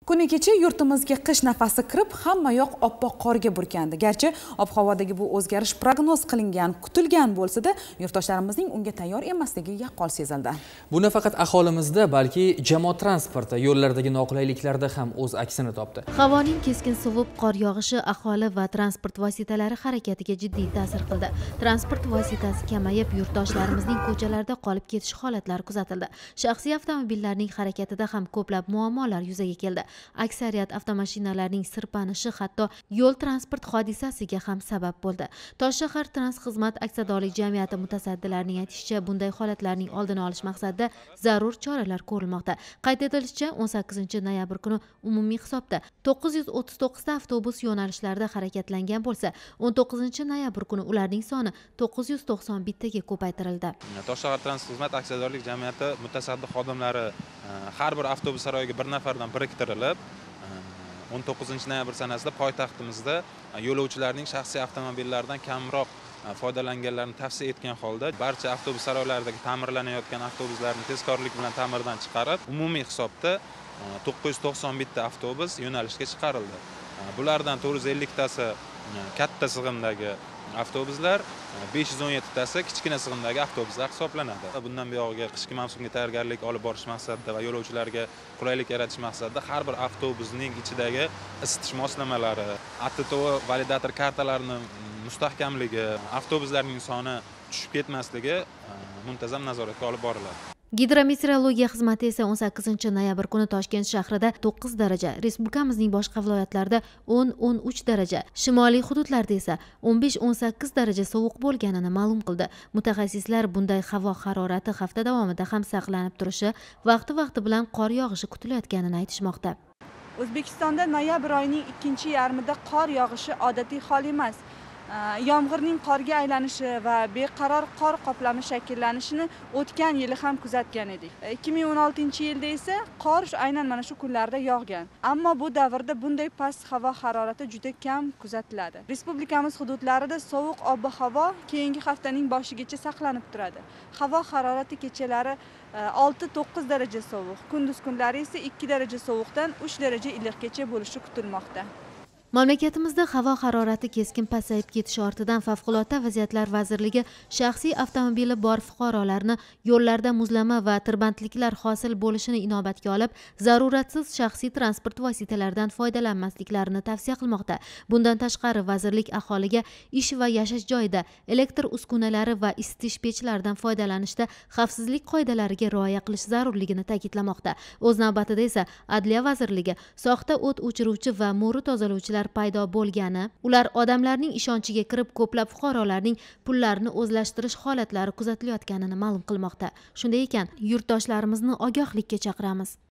Kuni kecha yurtimizga qish nafasi kirib, hamma yoq oppoq qorga burkandi. Garchi ob-havodagi bu o'zgarish prognoz qilingan, kutilgan bo'lsa-da, yurtdoshlarimizning unga tayyor emasligi yaqqol sezildi. Bu nafaqat aholimizda, balki jamoat transporti yo'llardagi noqulayliklarda ham o'z aksini topdi. Havoning keskin sovib, qor yog'ishi aholi va transport vositalari harakatiga jiddiy ta'sir qildi. Transport vositasi kamayib, yurtdoshlarimizning ko'chalarda qolib ketish holatlari kuzatildi. Shaxsiy avtomobillarning harakatida ham ko'plab muammolar yuzaga keldi. Aksariyat avtomashinalarning sirpanishi hatto yo'l transport hodisasiga ham sabab bo'ldi. Toshshahar Transxizmat aksiyadorlik jamiyati mutasaddilarining aytishicha, bunday holatlarning oldini olish maqsadida zarur choralar ko'rilmoqda. Qayd etilishicha, 18-noyabr kuni umumiy hisobda 939 ta avtobus yo'nalishlarida harakatlangan bo'lsa, 19-noyabr kuni ularning soni 991 taga ko'paytirildi. Toshshahar Transxizmat aksiyadorlik jamiyati mutasaddi xodimlari har bir avtobus saroyiga bir nafardan biriktirilib, 19-noyabr sanasida poytaxtimizda yo'lovchilarning shaxsiy avtomobillaridan kamroq foydalanganlarni tavsiya etgan holda barcha avtobus saroylaridagi ta'mirlanayotgan avtobuslarni tezkorlik bilan ta'mirdan chiqarib, umumiy hisobda 991 ta avtobus yo'nalishga chiqarildi. Bulardan 450 tasi katta sig'imdagi avtobuslar, 517 tasi kichkina sig'imdagi avtobuslar hisoblanadi. Bundan buyog'iga qishki mavsumga tayyorgarlik olib borish maqsadida va yo'lovchilarga qulaylik yaratish maqsadida har bir avtobusning ichidagi isitish moslamalari, ATTO validator kartalarining mustahkamligi, avtobuslarning soni tushib ketmasligi muntazam nazoratga olib boriladi. Gidrometeorologiya xizmati esa 18-noyabr kuni Toshkent shahrida 9 daraja, respublikamizning boshqa viloyatlarida 10-13 daraja, shimoliy hududlarda esa 15-18 daraja sovuq bo'lganini ma'lum qildi. Mutaxassislar bunday havo harorati hafta davomida ham saqlanib turishi, vaqti bilan qor yog'ishi kutilayotganini aytishmoqda. O'zbekistonda noyabr oyining ikkinchi yarmida qor yog'ishi odatiy hol emas. Yomg'irning qorga aylanishi va beqaror qor qoplami shakllanishini o'tgan yili ham kuzatgan edik. 2016-yilda esa qor aynan mana shu kunlarda yog'gan. Ammo bu davrda bunday past havo harorati juda kam kuzatiladi. Respublikamiz hududlarida sovuq ob-havo keyingi haftaning boshigacha saqlanib turadi. Havo harorati kechalari 6-9 daraja sovuq, kunduz kunlari esa 2 daraja sovuqdan 3 daraja iliqgacha bo'lishi kutilmoqda. Mamlakatimizda havo harorati keskin pasayib ketishi ortidan Favqulodda vaziyatlar vazirligi shaxsiy avtomobili bor fuqarolarni yo'llarda muzlama va tirbandliklar hosil bo'lishini inobatga olib, zaruratsiz shaxsiy transport vositalaridan foydalanmasliklarini tavsiya qilmoqda. Bundan tashqari, vazirlik aholiga ish va yashash joyida elektr uskunalari va isitish pechlaridan foydalanishda xavfsizlik qoidalariga rioya qilish zarurligini ta'kidlamoqda. O'z navbatida esa Adliya vazirligi soxta o't o'chiruvchi va mo'ri tozalovchilar paydo bo'lgani, ular odamlarning ishonchiga kirib, ko'plab fuqarolarning pullarini o'zlashtirish holatlari kuzatilayotganini ma'lum qilmoqda. Shunday ekan, yurtdoshlarimizni ogohlikka chaqiramiz.